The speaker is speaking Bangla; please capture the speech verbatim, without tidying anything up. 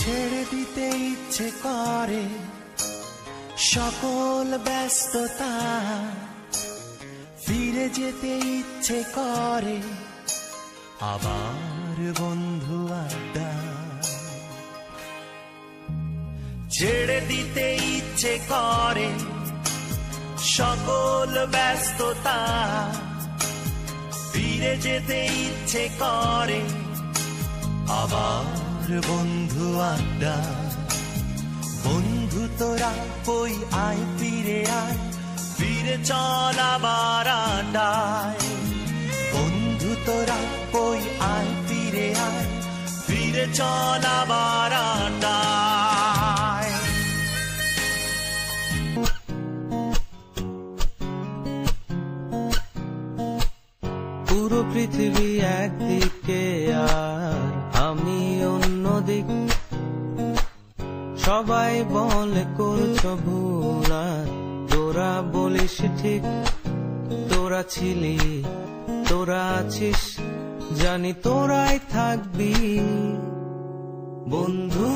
ছেড়ে দিতে ইচ্ছে করে সকল ব্যস্ততা, ফিরে যেতে ইচ্ছে করে আবার বন্ধু আড্ডা। ছেড়ে দিতে ইচ্ছে করে সকল ব্যস্ততা, ফিরে যেতে ইচ্ছে করে আবার বন্ধু আড্ডা। বন্ধু তোরা কই আয় ফিরে আয়, ফিরে চল আবার আড্ডায়। বন্ধু তোরা কই আয় ফিরে আয়, ফিরে চল আবার আড্ডায়। পুরো পৃথিবী একদিকে আর আমি অন্যদিক, সবাই বলে করছো ভুল আর তোরা বলিস ঠিক। তোরা ছিলি, তোরা আছিস, জানি তোরাই থাকবি। বন্ধু